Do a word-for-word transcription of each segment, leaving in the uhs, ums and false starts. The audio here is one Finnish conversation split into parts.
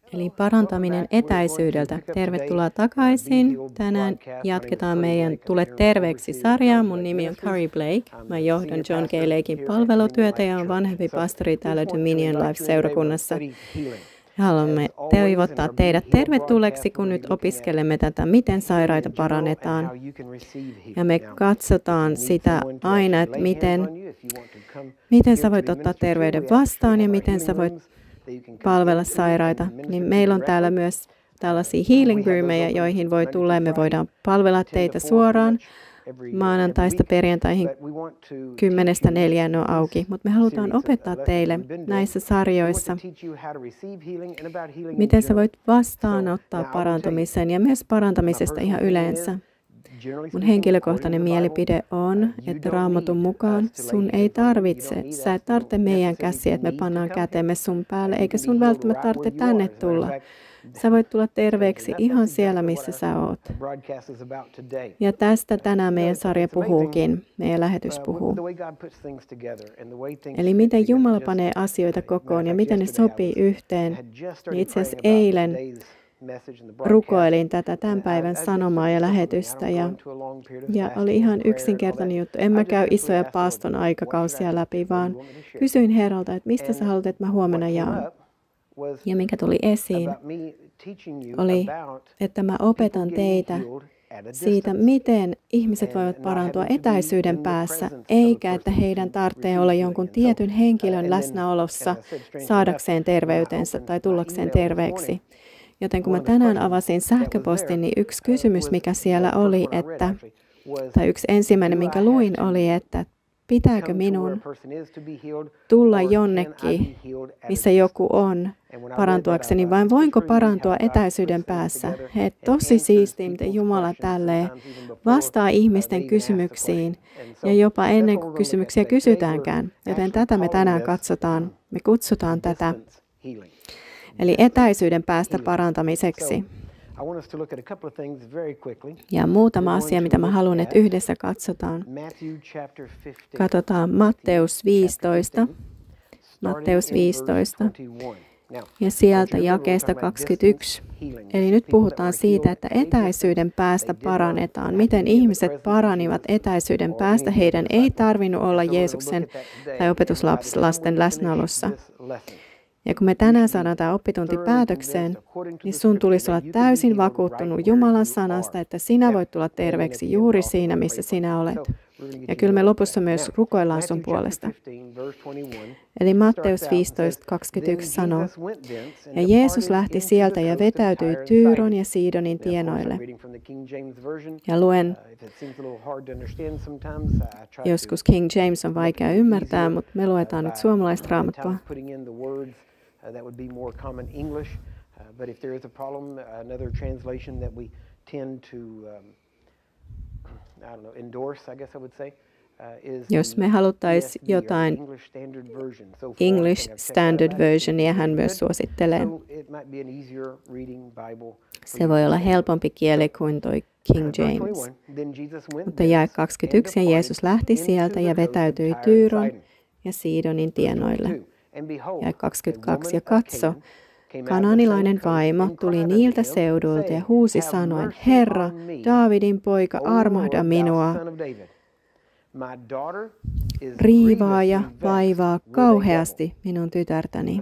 Eli parantaminen etäisyydeltä. Tervetuloa takaisin. Tänään jatketaan meidän Tule terveeksi -sarjaa. Mun nimi on Carrie Blake. Mä johdan John K. Laken palvelutyötä ja olen vanhempi pastori täällä Dominion Life-seurakunnassa. Haluamme toivottaa teidät tervetulleeksi, kun nyt opiskelemme tätä, miten sairaita parannetaan. Ja me katsotaan sitä aina, että miten, miten sä voit ottaa terveyden vastaan ja miten sä voit palvella sairaita. Niin meillä on täällä myös tällaisia healing roomejä, joihin voi tulla ja me voidaan palvella teitä suoraan. Maanantaista perjantaihin kymmenestä neljään on auki, mutta me halutaan opettaa teille näissä sarjoissa, miten sä voit vastaanottaa parantumisen ja myös parantamisesta ihan yleensä. Mun henkilökohtainen mielipide on, että Raamatun mukaan sun ei tarvitse, sä et tarvitse meidän käsiä, että me pannaan kätemme sun päälle, eikä sun välttämättä tarvitse tänne tulla. Sä voit tulla terveeksi ihan siellä, missä sä oot. Ja tästä tänään meidän sarja puhuukin, meidän lähetys puhuu. Eli miten Jumala panee asioita kokoon ja miten ne sopii yhteen. Niin itse asiassa eilen rukoilin tätä tämän päivän sanomaa ja lähetystä ja, ja oli ihan yksinkertainen juttu. En mä käy isoja paaston aikakausia läpi, vaan kysyin Herralta, että mistä sä haluat, että mä huomenna jaan. Ja minkä tuli esiin, oli, että mä opetan teitä siitä, miten ihmiset voivat parantua etäisyyden päässä, eikä että heidän tarvitsee olla jonkun tietyn henkilön läsnäolossa saadakseen terveytensä tai tullakseen terveeksi. Joten kun mä tänään avasin sähköpostin, niin yksi kysymys, mikä siellä oli, että, tai yksi ensimmäinen, minkä luin, oli, että pitääkö minun tulla jonnekin, missä joku on, parantuakseni, vai voinko parantua etäisyyden päässä? He tosi siistiä, miten Jumala tälleen vastaa ihmisten kysymyksiin, ja jopa ennen kuin kysymyksiä kysytäänkään. Joten tätä me tänään katsotaan, me kutsutaan tätä, eli etäisyyden päästä parantamiseksi. Ja muutama asia, mitä mä haluan, että yhdessä katsotaan. Katsotaan Matteus viisitoista. Matteus viisitoista. Ja sieltä jakeesta kaksikymmentäyksi. Eli nyt puhutaan siitä, että etäisyyden päästä parannetaan. Miten ihmiset paranivat etäisyyden päästä? Heidän ei tarvinnut olla Jeesuksen tai opetuslasten läsnäolossa. Ja kun me tänään saadaan tämä oppitunti päätökseen, niin sun tulisi olla täysin vakuuttunut Jumalan sanasta, että sinä voit tulla terveeksi juuri siinä, missä sinä olet. Ja kyllä me lopussa myös rukoillaan sun puolesta. Eli Matteus viisitoista kaksikymmentäyksi sanoo, ja Jeesus lähti sieltä ja vetäytyi Tyyron ja Siidonin tienoille. Ja luen, joskus King James on vaikea ymmärtää, mutta me luetaan nyt suomalaista raamattua. That would be more common English, uh, but if there is a problem, uh, another translation that we tend to, um, I don't know, endorse, I guess I would say, uh, is Jos me haluttaisiin jotain English Standard Version. So English Standard Version, ja hän myös suosittelee. So it might be an easier reading Bible. Se voi olla helpompi kieli kuin toi King James. Mutta jae kaksikymmentäyksi, ja Jeesus lähti sieltä ja vetäytyi Tyyron ja Siidonin tienoille. Ja kaksikymmentäkaksi, ja katso, kanaanilainen vaimo tuli niiltä seuduilta ja huusi sanoen, Herra, Daavidin poika, armahda minua. Riivaa ja vaivaa kauheasti minun tytärtäni.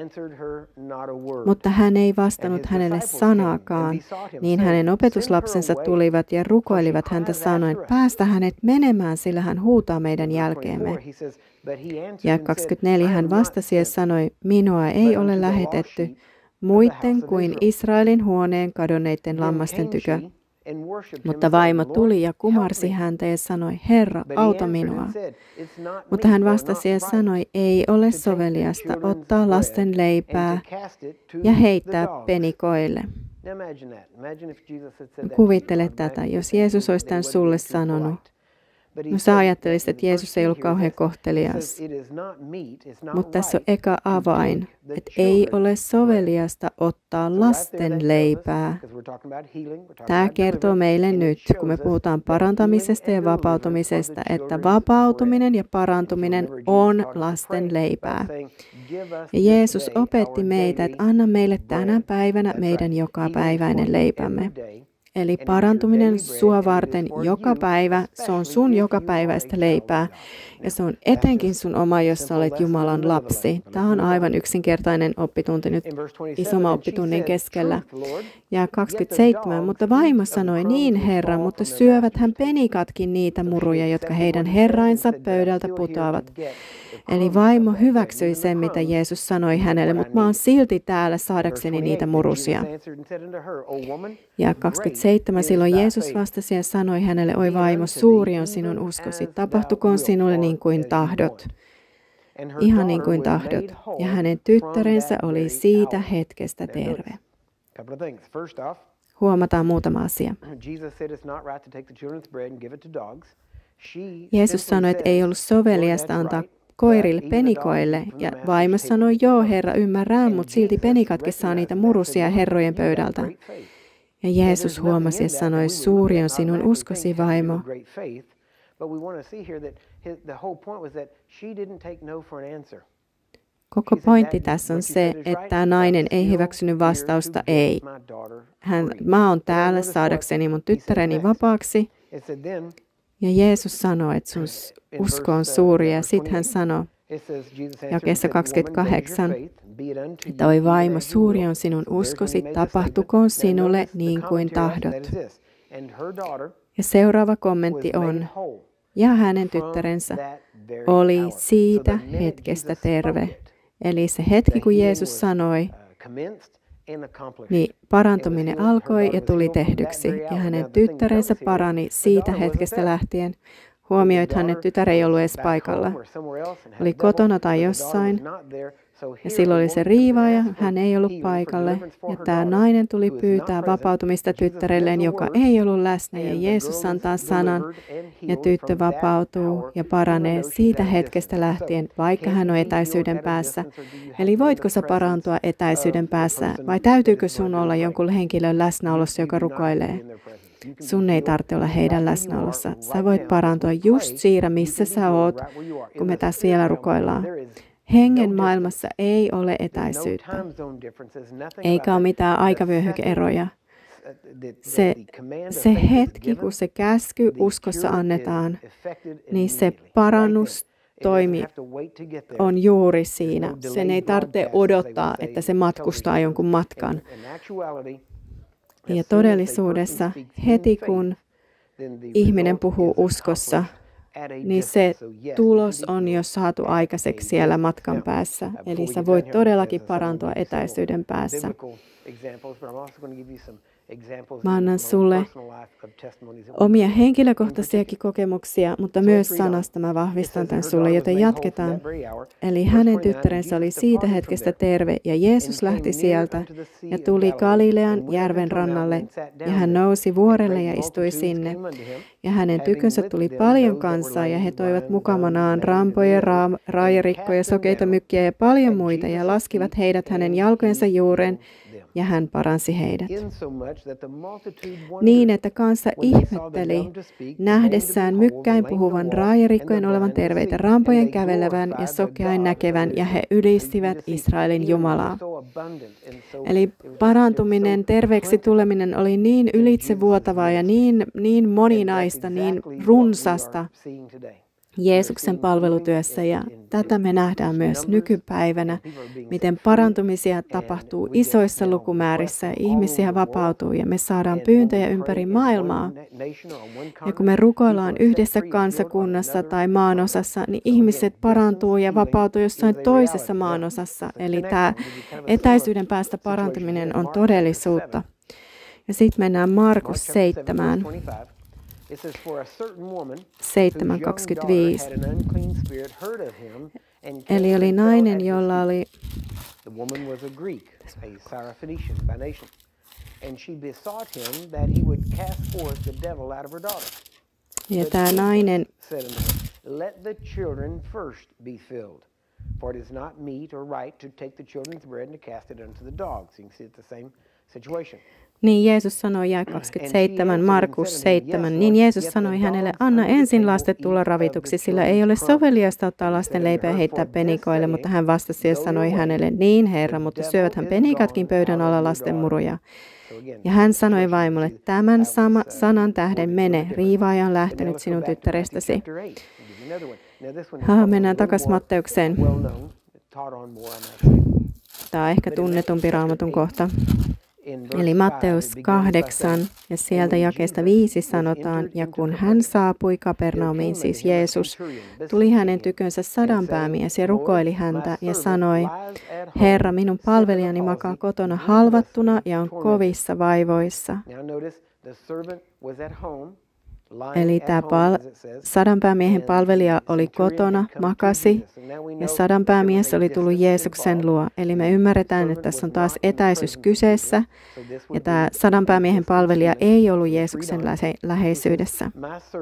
Mutta hän ei vastannut hänelle sanaakaan, niin hänen opetuslapsensa tulivat ja rukoilivat häntä sanoen, päästä hänet menemään, sillä hän huutaa meidän jälkeemme. Ja kaksikymmentäneljä hän vastasi ja sanoi, minua ei ole lähetetty muiden kuin Israelin huoneen kadonneiden lammasten tykö. Mutta vaimo tuli ja kumarsi häntä ja sanoi, Herra, auta minua. Mutta hän vastasi ja sanoi, ei ole soveliasta ottaa lasten leipää ja heittää penikoille. Kuvittele tätä, jos Jeesus olisi tämän sulle sanonut. No sä ajattelisit, että Jeesus ei ollut kauhean kohtelias. Mutta tässä on eka avain, että ei ole soveliasta ottaa lasten leipää. Tämä kertoo meille nyt, kun me puhutaan parantamisesta ja vapautumisesta, että vapautuminen ja parantuminen on lasten leipää. Ja Jeesus opetti meitä, että anna meille tänä päivänä meidän jokapäiväinen leipämme. Eli parantuminen sua varten joka päivä, se on sun jokapäiväistä leipää. Ja se on etenkin sun oma, jos sä olet Jumalan lapsi. Tämä on aivan yksinkertainen oppitunti nyt isomman oppitunnin keskellä. Ja kaksikymmentäseitsemän, mutta vaimo sanoi, niin herra, mutta syövät hän penikatkin niitä muruja, jotka heidän herrainsa pöydältä putoavat. Eli vaimo hyväksyi sen, mitä Jeesus sanoi hänelle, mutta mä oon silti täällä saadakseni niitä murusia. Ja kaksikymmentäseitsemän, silloin Jeesus vastasi ja sanoi hänelle, oi vaimo, suuri on sinun uskosi, tapahtukoon sinulle niin kuin tahdot. Ihan niin kuin tahdot. Ja hänen tyttärensä oli siitä hetkestä terve. Huomataan muutama asia. Jeesus sanoi, että ei ollut soveliasta antaa koirille, penikoille, ja vaimo sanoi, joo herra, ymmärrän, mutta silti penikatkin saa niitä murusia herrojen pöydältä. Ja Jeesus huomasi ja sanoi, suuri on sinun uskosi, vaimo. Koko pointti tässä on se, että tämä nainen ei hyväksynyt vastausta ei. Hän, mä oon täällä saadakseni mun tyttäreni vapaaksi. Ja Jeesus sanoi, että sun usko on suuri, ja sitten hän sanoi, jakeessa kaksikymmentäkahdeksan, että oi vaimo, suuri on sinun uskosi, tapahtukoon sinulle niin kuin tahdot. Ja seuraava kommentti on, ja hänen tyttärensä oli siitä hetkestä terve. Eli se hetki, kun Jeesus sanoi, niin parantuminen alkoi ja tuli tehdyksi, ja hänen tyttärensä parani siitä hetkestä lähtien. Huomioi, että hänen tytär ei ollut edes paikalla. Oli kotona tai jossain, ja silloin oli se riivaaja, hän ei ollut paikalle, ja tämä nainen tuli pyytää vapautumista tyttärelleen, joka ei ollut läsnä, ja Jeesus antaa sanan, ja tyttö vapautuu ja paranee siitä hetkestä lähtien, vaikka hän on etäisyyden päässä. Eli voitko sä parantua etäisyyden päässä, vai täytyykö sun olla jonkun henkilön läsnäolossa, joka rukoilee? Sun ei tarvitse olla heidän läsnäolossa. Sä voit parantua just siinä, missä sä oot, kun me tässä vielä rukoillaan. Hengen maailmassa ei ole etäisyyttä, eikä ole mitään aikavyöhyke-eroja. Se, se hetki, kun se käsky uskossa annetaan, niin se parannustoimi on juuri siinä. Sen ei tarvitse odottaa, että se matkustaa jonkun matkan. Ja todellisuudessa heti kun ihminen puhuu uskossa, niin se tulos on jo saatu aikaiseksi siellä matkan päässä. Eli sä voit todellakin parantua etäisyyden päässä. Mä annan sulle omia henkilökohtaisiakin kokemuksia, mutta myös sanasta mä vahvistan tämän sulle, joten jatketaan. Eli hänen tyttärensä oli siitä hetkestä terve, ja Jeesus lähti sieltä ja tuli Galilean järven rannalle, ja hän nousi vuorelle ja istui sinne. Ja hänen tykönsä tuli paljon kansaa, ja he toivat mukamanaan rampoja, ra- raajarikkoja, sokeita mykkiä ja paljon muita, ja laskivat heidät hänen jalkojensa juureen, ja hän paransi heidät. Niin, että kansa ihmetteli nähdessään mykkäin puhuvan raajarikkojen olevan terveitä, rampojen kävelevän ja sokeain näkevän, ja he ylistivät Israelin Jumalaa. Eli parantuminen, terveeksi tuleminen oli niin ylitsevuotavaa ja niin, niin moninaista, niin runsasta Jeesuksen palvelutyössä, ja tätä me nähdään myös nykypäivänä, miten parantumisia tapahtuu isoissa lukumäärissä ja ihmisiä vapautuu ja me saadaan pyyntöjä ympäri maailmaa. Ja kun me rukoillaan yhdessä kansakunnassa tai maanosassa, niin ihmiset parantuu ja vapautuu jossain toisessa maanosassa. Eli tämä etäisyyden päästä parantuminen on todellisuutta. Ja sitten mennään Markus seitsemään. seitsemän kaksikymmentäviisi. Eli oli nainen, jolla oli Ja tämä nainen Let the children first be filled, for it is not meet or right to take the children's bread and to cast it unto the dogs. You can see it's the same situation. Niin Jeesus sanoi jae kaksikymmentäseitsemän, Markus seitsemän, niin Jeesus sanoi hänelle, anna ensin lasten tulla ravituksi, sillä ei ole soveliasta ottaa lasten leipää ja heittää penikoille, mutta hän vastasi ja sanoi hänelle, niin Herra, mutta syöväthän penikatkin pöydän alla lasten muruja. Ja hän sanoi vaimolle, tämän sama sanan tähden mene, riivaaja on lähtenyt sinun tyttärestäsi. Ha, mennään takaisin Matteukseen. Tämä on ehkä tunnetumpi Raamatun kohta. Eli Matteus kahdeksan, ja sieltä jakeesta viisi sanotaan, ja kun hän saapui Kapernaumiin, siis Jeesus, tuli hänen tykönsä sadanpäämies ja rukoili häntä ja sanoi, Herra, minun palvelijani makaa kotona halvattuna ja on kovissa vaivoissa. Eli tämä pal- sadanpäämiehen palvelija oli kotona, makasi, ja sadanpäämies oli tullut Jeesuksen luo. Eli me ymmärretään, että tässä on taas etäisyys kyseessä, ja tämä sadanpäämiehen palvelija ei ollut Jeesuksen lähe- läheisyydessä.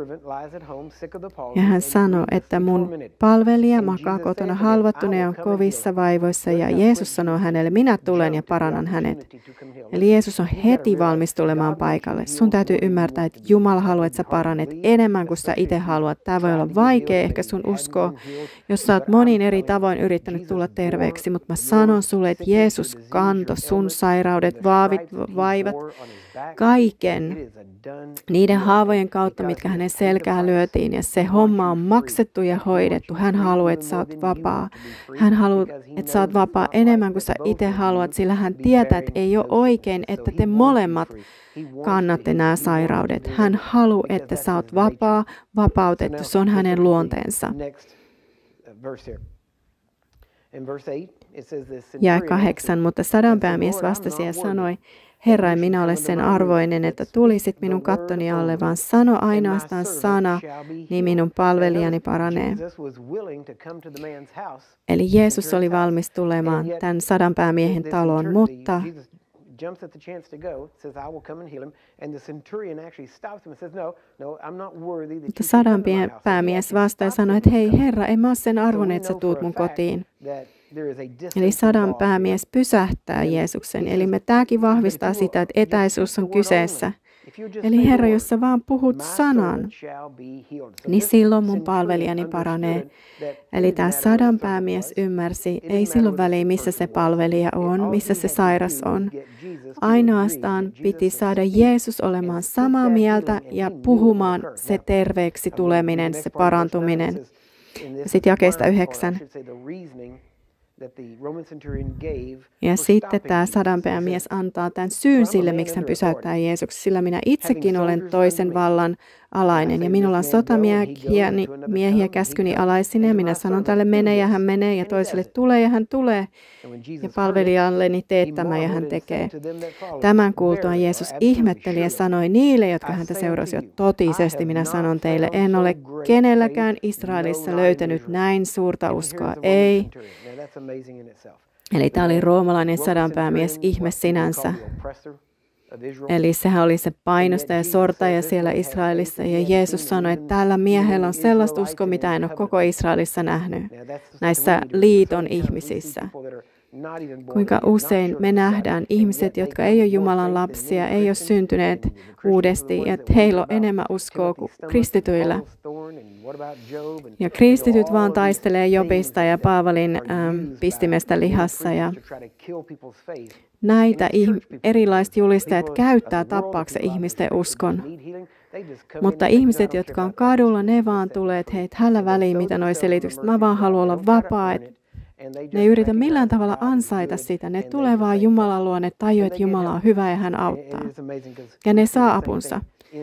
Ja hän sanoi, että mun palvelija makaa kotona halvattuna ja on kovissa vaivoissa, ja Jeesus sanoi hänelle, minä tulen ja parannan hänet. Eli Jeesus on heti valmis tulemaan paikalle. Sun täytyy ymmärtää, että Jumala haluaa, että sä paranet enemmän kuin sä itse haluat. Tämä voi olla vaikea ehkä sun uskoa, jos sä oot monin eri tavoin yrittänyt tulla terveeksi, mutta mä sanon sulle, että Jeesus kantoi sun sairaudet, vaavit, vaivat, kaiken niiden haavojen kautta, mitkä hänen selkään lyötiin, ja se homma on maksettu ja hoidettu. Hän haluaa, että sä oot vapaa. Hän haluaa, että sä oot vapaa enemmän kuin sä itse haluat, sillä hän tietää, että ei ole oikein, että te molemmat kannatte nämä sairaudet. Hän haluaa, että sä oot vapaa, vapautettu. Se on hänen luonteensa. Ja kahdeksan, mutta sadanpäämies vastasi ja sanoi, Herra, en minä ole sen arvoinen, että tulisit minun kattoni alle, vaan sano ainoastaan sana, niin minun palvelijani paranee. Eli Jeesus oli valmis tulemaan tämän sadanpäämiehen taloon, mutta Mutta sadanpäämies vastaa ja sanoi, että hei Herra, en mä ole sen arvoinen, että sä tuut mun kotiin. Eli sadanpäämies pysähtää Jeesuksen. Eli me tämäkin vahvistaa sitä, että etäisyys on kyseessä. Eli Herra, jos sä vaan puhut sanan, niin silloin mun palvelijani paranee. Eli tämä sadanpäämies ymmärsi, ei silloin väliä, missä se palvelija on, missä se sairas on. Ainoastaan piti saada Jeesus olemaan samaa mieltä ja puhumaan se terveeksi tuleminen, se parantuminen. Sitten jakeesta yhdeksän. Ja sitten tämä sadanpäämies antaa tämän syyn sille, miksi hän pysäyttää Jeesuksen, sillä minä itsekin olen toisen vallan alainen, ja minulla on sotamiehiä miehiä käskyni alaisina, ja minä sanon tälle mene, ja hän menee, ja toiselle tulee, ja hän tulee, ja palvelijalleni teet tämä, ja hän tekee. Tämän kuultuaan Jeesus ihmetteli ja sanoi niille, jotka häntä seurasivat, totisesti minä sanon teille, en ole kenelläkään Israelissa löytänyt näin suurta uskoa, ei. Eli tämä oli roomalainen sadanpäämies, ihme sinänsä. Eli sehän oli se painostaja ja sortaja siellä Israelissa. Ja Jeesus sanoi, että tällä miehellä on sellaista uskoa, mitä en ole koko Israelissa nähnyt näissä liiton ihmisissä. Kuinka usein me nähdään ihmiset, jotka ei ole Jumalan lapsia, ei ole syntyneet uudesti, ja heillä on enemmän uskoa kuin kristityillä. Ja kristityt vaan taistelee Jobista ja Paavalin ähm, pistimestä lihassa. Ja näitä erilaiset julistajat käyttää tappaakseen ihmisten uskon. Mutta ihmiset, jotka on kadulla, ne vaan tulee, että hei, hällä väliin, mitä noi selitykset. Mä vaan haluan olla vapaa. Ne ei yritä millään tavalla ansaita sitä. Ne tulee vaan Jumalan luo, ne tajuu, että Jumala on hyvä ja hän auttaa. Ja ne saa apunsa.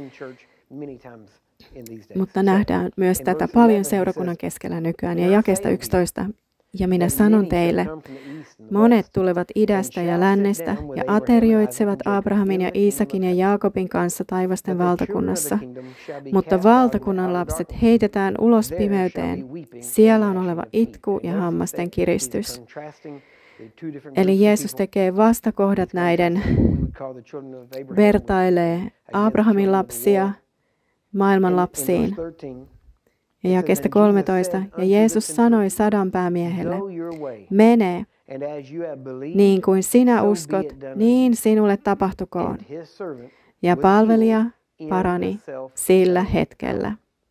Mutta nähdään myös tätä paljon seurakunnan keskellä nykyään. Ja jakeesta yksitoista. Ja minä sanon teille, monet tulevat idästä ja lännestä ja aterioitsevat Abrahamin ja Iisakin ja Jaakobin kanssa taivasten valtakunnassa. Mutta valtakunnan lapset heitetään ulos pimeyteen. Siellä on oleva itku ja hammasten kiristys. Eli Jeesus tekee vastakohdat näiden, vertailee Abrahamin lapsia, maailman lapsiin. Ja jakeesta kolmetoista, ja Jeesus sanoi sadan päämiehelle, mene, niin kuin sinä uskot, niin sinulle tapahtukoon. Ja palvelija parani sillä hetkellä.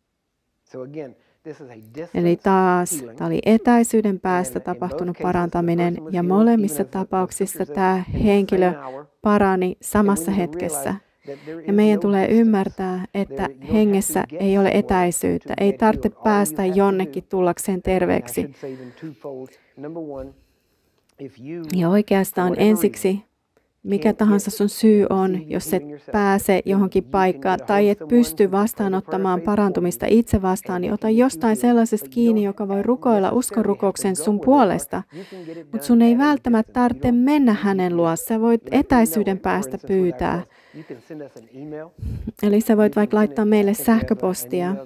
Eli taas tämä oli etäisyyden päästä tapahtunut parantaminen, ja molemmissa tapauksissa tämä henkilö parani samassa hetkessä. Ja meidän tulee ymmärtää, että hengessä ei ole etäisyyttä, ei tarvitse päästä jonnekin tullakseen terveeksi. Ja oikeastaan ensiksi, mikä tahansa sun syy on, jos et pääse johonkin paikkaan tai et pysty vastaanottamaan parantumista itse vastaan, niin ota jostain sellaisesta kiinni, joka voi rukoilla uskonrukouksen sun puolesta. Mutta sun ei välttämättä tarvitse mennä hänen luo. Sä voit etäisyyden päästä pyytää. Eli sä voit vaikka laittaa meille sähköpostia.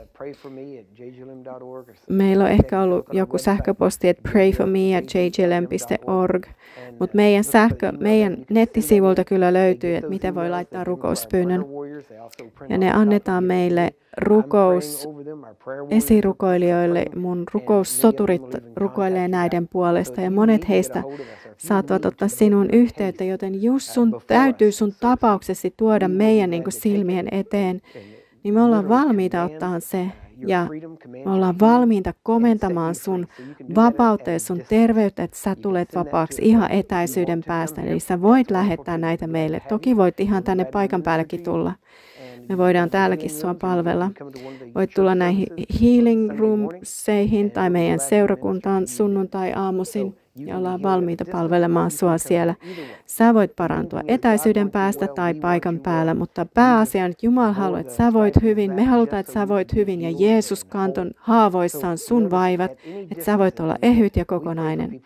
Meillä on ehkä ollut joku sähköposti, että pray for me at j j l m dot org, mutta meidän, sähkö, meidän nettisivuilta kyllä löytyy, että miten voi laittaa rukouspyynnön. Ja ne annetaan meille rukous esirukoilijoille. Mun rukoussoturit rukoilee näiden puolesta ja monet heistä saattavat ottaa sinun yhteyttä, joten jos sun täytyy sun tapauksesi tuoda meidän niin kuin silmien eteen, niin me ollaan valmiita ottaa se ja me ollaan valmiita komentamaan sun vapautta ja sun terveyttä, että sä tulet vapaaksi ihan etäisyyden päästä. Eli sä voit lähettää näitä meille. Toki voit ihan tänne paikan päällekin tulla. Me voidaan täälläkin sua palvella. Voit tulla näihin healing roomseihin tai meidän seurakuntaan sunnuntai-aamuisin ja ollaan valmiita palvelemaan sua siellä. Sä voit parantua etäisyyden päästä tai paikan päällä, mutta pääasia on, että Jumala haluaa, että sä voit hyvin. Me halutaan, että sä voit hyvin ja Jeesus kantoi haavoissaan sun vaivat, että sä voit olla ehyt ja kokonainen.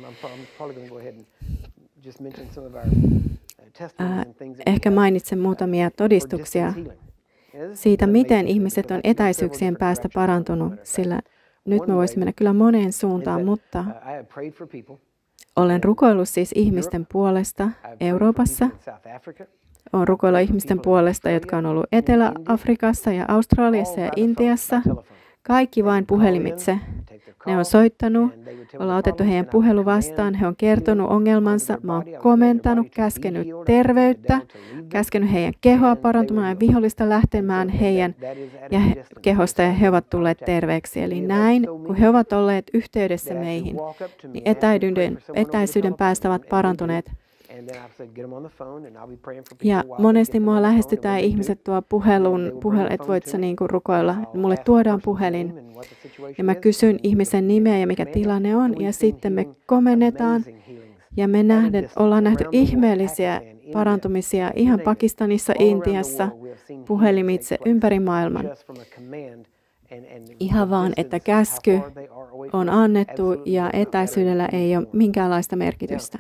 Äh, ehkä mainitsen muutamia todistuksia siitä, miten ihmiset on etäisyyksien päästä parantunut, sillä nyt me voisimme mennä kyllä moneen suuntaan, mutta olen rukoillut siis ihmisten puolesta Euroopassa. Olen rukoillut ihmisten puolesta, jotka on ollut Etelä-Afrikassa ja Australiassa ja Intiassa. Kaikki vain puhelimitse. Ne on soittanut, ollaan otettu heidän puhelu vastaan, he on kertonut ongelmansa, mä oon komentanut, käskenyt terveyttä, käskenyt heidän kehoa parantumaan ja vihollista lähtemään heidän ja he, kehosta ja he ovat tulleet terveeksi. Eli näin, kun he ovat olleet yhteydessä meihin, niin etäisyyden, etäisyyden päästä ovat parantuneet. Ja monesti mua lähestytään ihmiset tuo puhelun, puhel, että voit sä niin kuin rukoilla. Mulle tuodaan puhelin ja mä kysyn ihmisen nimeä ja mikä tilanne on ja sitten me komennetaan ja me nähden, ollaan nähty ihmeellisiä parantumisia ihan Pakistanissa, Intiassa, puhelimitse ympäri maailman. Ihan vaan, että käsky on annettu ja etäisyydellä ei ole minkäänlaista merkitystä.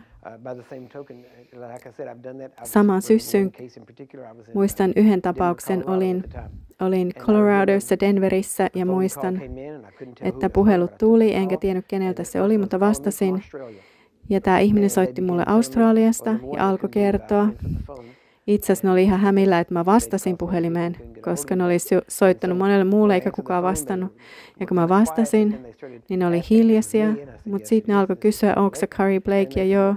Samaan syssyyn muistan yhden tapauksen, olin, olin Coloradossa, Denverissä ja muistan, että puhelut tuli, enkä tiennyt keneltä se oli, mutta vastasin. Ja tämä ihminen soitti mulle Australiasta ja alkoi kertoa. Itse asiassa ne oli ihan hämillä, että mä vastasin puhelimeen, koska ne olisi soittanut monelle muulle eikä kukaan vastannut. Ja kun mä vastasin, niin ne oli hiljaisia, mutta sitten ne alkoi kysyä, onko se Curry Blake, ja joo.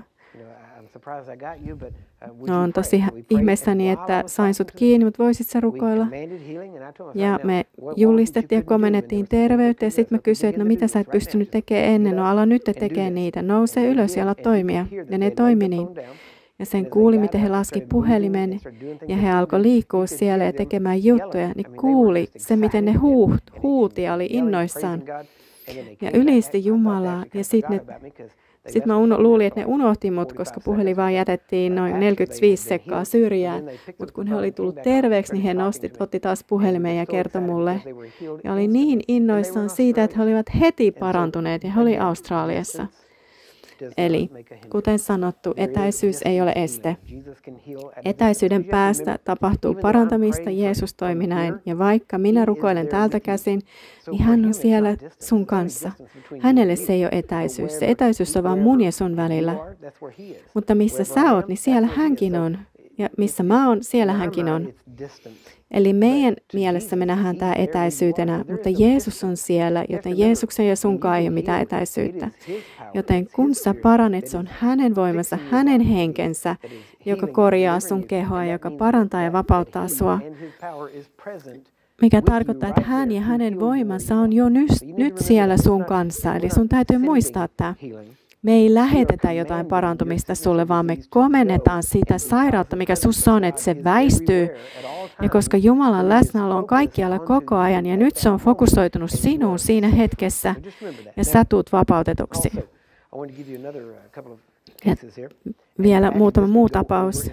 No on tosi ihmeessäni, että sain sut kiinni, mutta voisit sä rukoilla? Ja me julistettiin ja komennettiin terveyttä ja sitten mä kysyin, että no mitä sä et pystynyt tekemään ennen? No ala nyt tekee niitä, nouse ylös ja ala toimia. Ja ne toimi niin. Ja sen kuuli, miten he laski puhelimen ja he alkoi liikkua siellä ja tekemään juttuja. Niin kuuli se, miten ne huut, huuti ja oli innoissaan. Ja ylisti Jumalaa. Ja sitten sit mä uno, luulin, että ne unohti mut, koska puhelin vaan jätettiin noin neljäkymmentäviisi sekkaa syrjään. Mutta kun he oli tullut terveeksi, niin he nosti, otti taas puhelimen ja kertoi mulle. Ja oli niin innoissaan siitä, että he olivat heti parantuneet ja he oli Australiassa. Eli, kuten sanottu, etäisyys ei ole este. Etäisyyden päästä tapahtuu parantamista, Jeesus toimi näin, ja vaikka minä rukoilen täältä käsin, niin hän on siellä sun kanssa. Hänelle se ei ole etäisyys, se etäisyys on vaan mun ja sun välillä. Mutta missä sä oot, niin siellä hänkin on. ja missä mä oon, siellä hänkin on. Eli meidän mielessä me nähdään tämä etäisyytenä, mutta Jeesus on siellä, joten Jeesuksen ja sunkaan ei ole mitään etäisyyttä. Joten kun sä paranet, se on hänen voimansa, hänen henkensä, joka korjaa sun kehoa, joka parantaa ja vapauttaa sua. Mikä tarkoittaa, että hän ja hänen voimansa on jo nyt, nyt siellä sun kanssa. Eli sun täytyy muistaa tämä. Me ei lähetetä jotain parantumista sulle, vaan me komennetaan sitä sairautta, mikä sussa on, että se väistyy. Ja koska Jumalan läsnäolo on kaikkialla koko ajan, ja nyt se on fokusoitunut sinuun siinä hetkessä, ja sä tuut vapautetuksi. Ja vielä muutama muu tapaus.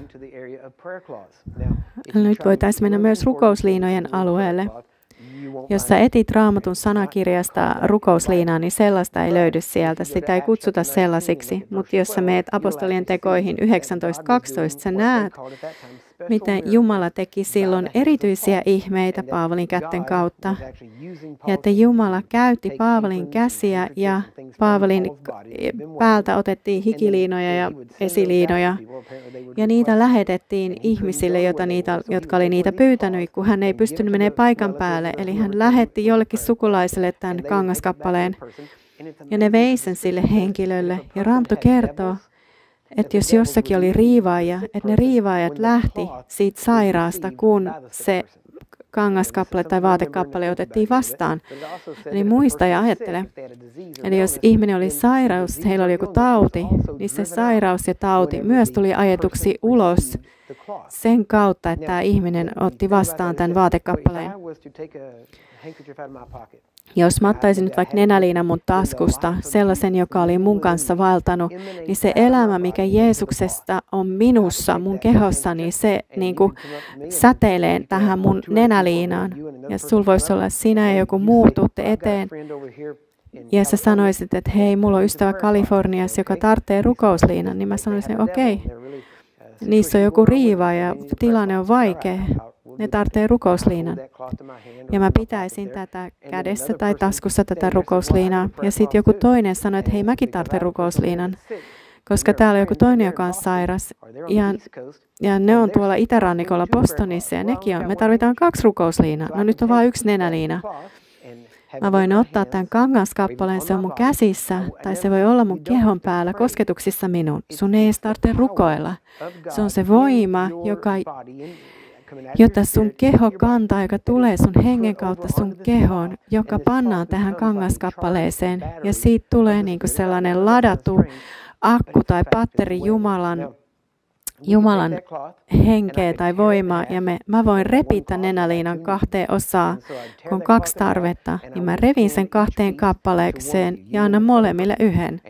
Nyt voitaisiin mennä myös rukousliinojen alueelle. Jos sä etit Raamatun sanakirjasta rukousliinaa, niin sellaista ei löydy sieltä. Sitä ei kutsuta sellaisiksi. Mutta jos sä meet apostolien tekoihin yhdeksäntoista kaksitoista, sä näet, miten Jumala teki silloin erityisiä ihmeitä Paavalin kätten kautta. Ja että Jumala käytti Paavalin käsiä ja Paavalin päältä otettiin hikiliinoja ja esiliinoja. Ja niitä lähetettiin ihmisille, jota niitä, jotka oli niitä pyytänyt, kun hän ei pystynyt menemään paikan päälle. Eli hän lähetti jollekin sukulaiselle tämän kangaskappaleen. Ja ne vei sen sille henkilölle. Ja Raamattu kertoo, että jos jossakin oli riivaaja, että ne riivaajat lähti siitä sairaasta, kun se kangaskappale tai vaatekappale otettiin vastaan. Eli muista ja ajattele. Eli jos ihminen oli sairaus, heillä oli joku tauti, niin se sairaus ja tauti myös tuli ajetuksi ulos sen kautta, että tämä ihminen otti vastaan tämän vaatekappaleen. Jos mä ottaisin nyt vaikka nenäliinan mun taskusta, sellaisen, joka oli mun kanssa vaeltanut, niin se elämä, mikä Jeesuksesta on minussa, mun kehossa, niin se niin kuin säteilee tähän mun nenäliinaan. Ja sul voisi olla sinä ja joku muu, tuutte eteen. Ja sä sanoisit, että hei, mulla on ystävä Kaliforniassa, joka tarvitsee rukousliinan, niin mä sanoisin, okei, okay, niissä on joku riiva ja tilanne on vaikea. Ne tarvitsee rukousliinan. Ja mä pitäisin tätä kädessä tai taskussa tätä rukousliinaa. Ja sitten joku toinen sanoi, että hei, mäkin tarvitsen rukousliinan. Koska täällä on joku toinen, joka on sairas. Ja, ja ne on tuolla itärannikolla Bostonissa ja nekin on. Me tarvitaan kaksi rukousliinaa. No nyt on vain yksi nenäliina. Mä voin ottaa tämän kangaskappaleen, se on mun käsissä, tai se voi olla mun kehon päällä kosketuksissa minun. Sun ei edes tarvitse rukoilla. Se on se voima, joka... jota sun keho kantaa, joka tulee sun hengen kautta sun kehoon, joka pannaan tähän kangaskappaleeseen. Ja siitä tulee niin kuin sellainen ladattu akku tai patteri Jumalan, Jumalan henkeä tai voimaa. Ja me, mä voin repitä nenäliinan kahteen osaan, kun on kaksi tarvetta, niin mä revin sen kahteen kappaleekseen ja annan molemmille yhden.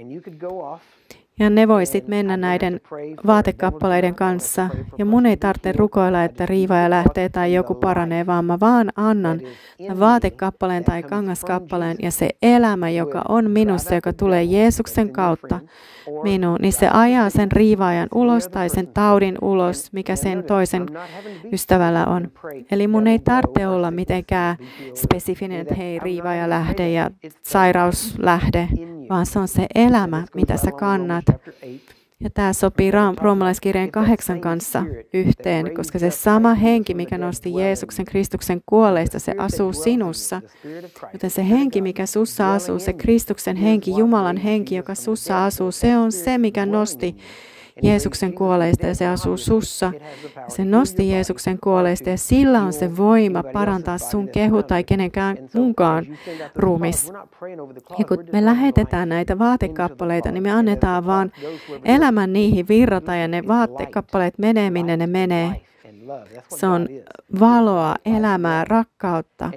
Ja ne voi sitten mennä näiden vaatekappaleiden kanssa. Ja mun ei tarvitse rukoilla, että riivaaja lähtee tai joku paranee, vaan mä vaan annan vaatekappaleen tai kangaskappaleen. Ja se elämä, joka on minussa, joka tulee Jeesuksen kautta minuun, niin se ajaa sen riivaajan ulos tai sen taudin ulos, mikä sen toisen ystävällä on. Eli mun ei tarvitse olla mitenkään spesifinen, että hei, riivaaja lähde ja sairaus lähde, vaan se on se elämä, mitä sä kannat. Ja tämä sopii roomalaiskirjeen kahdeksan kanssa yhteen, koska se sama henki, mikä nosti Jeesuksen Kristuksen kuolleista, se asuu sinussa. Joten se henki, mikä sussa asuu, se Kristuksen henki, Jumalan henki, joka sussa asuu, se on se, mikä nosti Jeesuksen kuolleista ja se asuu sussa. Se nosti Jeesuksen kuolleista ja sillä on se voima parantaa sun kehu tai kenenkään muunkaan ruumis. Ja kun me lähetetään näitä vaatekappaleita, niin me annetaan vaan elämän niihin virrata ja ne vaatekappaleet menee, minne ne menee. Se on valoa, elämää, rakkautta.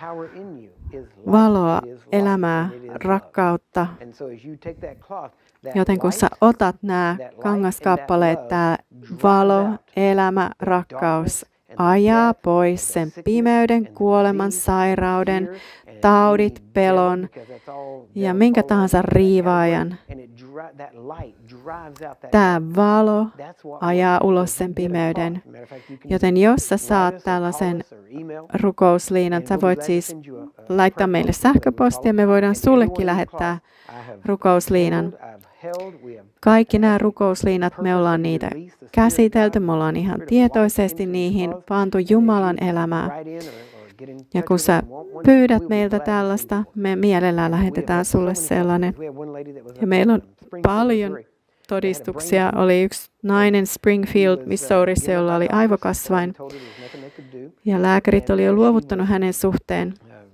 Valoa, elämää, rakkautta. Joten kun sä otat nämä kangaskappaleet, tämä valo, elämä, rakkaus, ajaa pois sen pimeyden, kuoleman, sairauden, taudit, pelon ja minkä tahansa riivaajan. Tämä valo ajaa ulos sen pimeyden. Joten jos sä saat tällaisen rukousliinan, sä voit siis laittaa meille sähköpostia, me voidaan sullekin lähettää rukousliinan. Kaikki nämä rukousliinat, me ollaan niitä käsitelty, me ollaan ihan tietoisesti niihin pantu Jumalan elämää. Ja kun sä pyydät meiltä tällaista, me mielellään lähetetään sulle sellainen. Ja meillä on paljon todistuksia. Oli yksi nainen Springfield, Missourissa, jolla oli aivokasvain. Ja lääkärit oli jo luovuttanut hänen suhteen.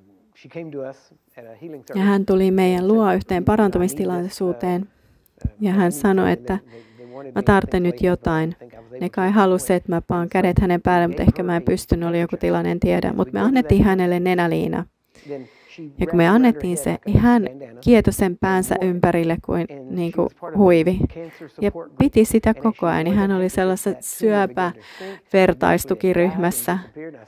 Ja hän tuli meidän luo yhteen parantumistilaisuuteen. Ja hän sanoi, että mä tarvitsen nyt jotain. Ne kai halusi, että mä paan kädet hänen päälle, mutta ehkä mä en pystynyt, oli joku tilanne, en tiedä. Mutta me annettiin hänelle nenäliina. Ja kun me annettiin se, niin hän kietoi sen päänsä ympärille kuin, niin kuin huivi. Ja piti sitä koko ajan. Niin hän oli sellaisessa syöpävertaistukiryhmässä.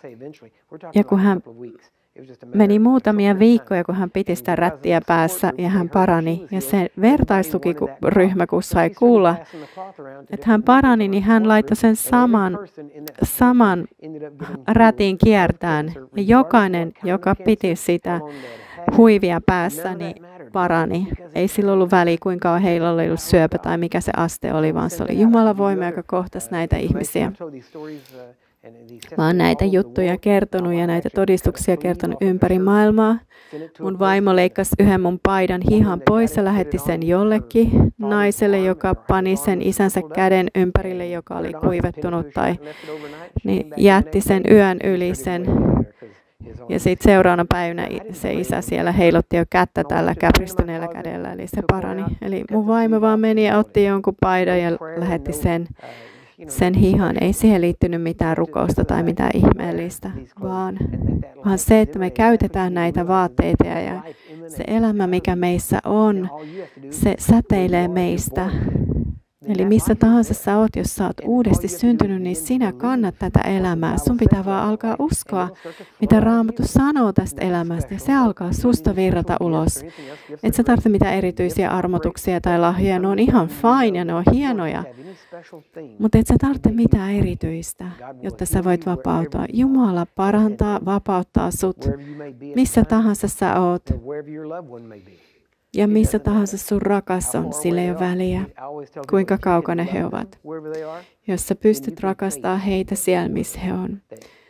Ja kun hän meni muutamia viikkoja, kun hän piti sitä rättiä päässä ja hän parani. Ja se vertaistukiryhmä, kun sai kuulla, että hän parani, niin hän laittoi sen saman, saman rätin kiertään. Ja jokainen, joka piti sitä huivia päässä, niin parani. Ei sillä ollut väliä, kuinka heillä oli ollut syöpä tai mikä se aste oli, vaan se oli Jumalan voima, joka kohtasi näitä ihmisiä. Mä oon näitä juttuja kertonut ja näitä todistuksia kertonut ympäri maailmaa. Mun vaimo leikkasi yhden mun paidan hihan pois ja lähetti sen jollekin naiselle, joka pani sen isänsä käden ympärille, joka oli kuivettunut tai niin jätti sen yön yli sen. Ja sitten seuraavana päivänä se isä siellä heilotti jo kättä tällä käpristyneellä kädellä, eli se parani. Eli mun vaimo vaan meni ja otti jonkun paidan ja lähetti sen. Sen hihan. Ei siihen liittynyt mitään rukousta tai mitään ihmeellistä, vaan, vaan se, että me käytetään näitä vaatteita ja se elämä, mikä meissä on, se säteilee meistä. Eli missä tahansa sä oot, jos sä oot uudesti syntynyt, niin sinä kannat tätä elämää. Sun pitää vaan alkaa uskoa, mitä Raamattu sanoo tästä elämästä, ja se alkaa susta virrata ulos. Et sä tarvitse mitään erityisiä armotuksia tai lahjoja, ne on ihan fine ja ne on hienoja. Mutta et sä tarvitse mitään erityistä, jotta sä voit vapautua. Jumala parantaa, vapauttaa sut, missä tahansa sä oot. Ja missä tahansa sun rakas on, sillä ei ole väliä, kuinka kaukana he ovat. Jos sä pystyt rakastamaan heitä siellä, missä he on.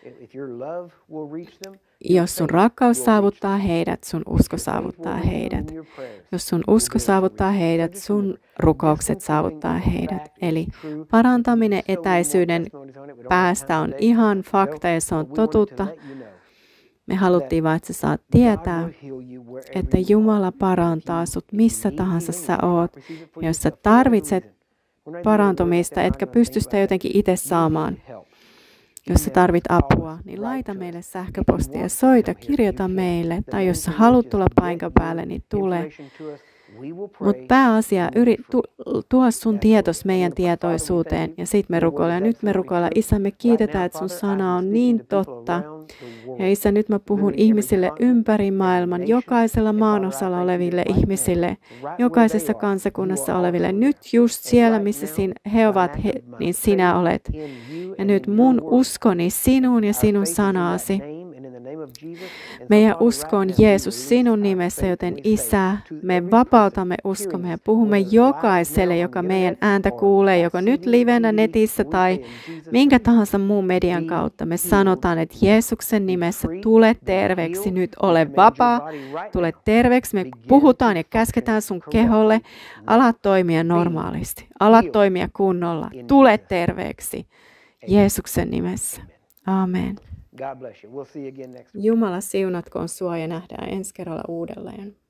Jos sun rakkaus saavuttaa heidät, sun usko saavuttaa heidät. Jos sun usko saavuttaa heidät, sun rukoukset saavuttaa heidät. Eli parantaminen etäisyyden päästä on ihan fakta ja se on totuutta. Me haluttiin vaan, että sä saat tietää, että Jumala parantaa sut missä tahansa sä oot. Ja jos sä tarvitset parantumista, etkä pysty sitä jotenkin itse saamaan, jos sä tarvit apua, niin laita meille sähköpostia, soita, kirjoita meille. Tai jos sä haluat tulla paikan päälle, niin tule. Mutta pääasia, yri, tu, tuo sun tietos meidän tietoisuuteen ja sitten me rukoillaan. Nyt me rukoillaan, Isä, me kiitetään, että sun sana on niin totta. Ja Isä, nyt mä puhun ihmisille ympäri maailman, jokaisella maanosalla oleville ihmisille, jokaisessa kansakunnassa oleville. Nyt just siellä, missä sin, he ovat, he, niin sinä olet. Ja nyt mun uskoni sinuun ja sinun sanaasi. Meidän usko on Jeesus sinun nimessä, joten Isä, me vapautamme uskomme ja puhumme jokaiselle, joka meidän ääntä kuulee, joko nyt livenä netissä tai minkä tahansa muun median kautta. Me sanotaan, että Jeesuksen nimessä tule terveeksi, nyt ole vapaa, tule terveeksi. Me puhutaan ja käsketään sun keholle, ala toimia normaalisti, ala toimia kunnolla, tule terveeksi Jeesuksen nimessä. Amen. Jumala siunatkoon sua ja nähdään ensi kerralla uudelleen.